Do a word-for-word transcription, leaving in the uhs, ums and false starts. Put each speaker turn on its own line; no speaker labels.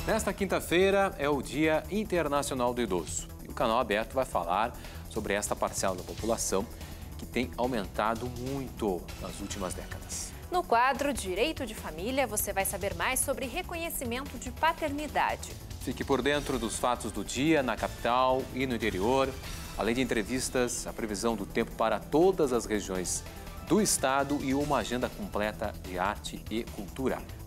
Nesta quinta-feira é o Dia Internacional do Idoso. E o Canal Aberto vai falar sobre esta parcela da população que tem aumentado muito nas últimas décadas.
No quadro Direito de Família, você vai saber mais sobre reconhecimento de paternidade.
Fique por dentro dos fatos do dia na capital e no interior. Além de entrevistas, a previsão do tempo para todas as regiões do estado e uma agenda completa de arte e cultura.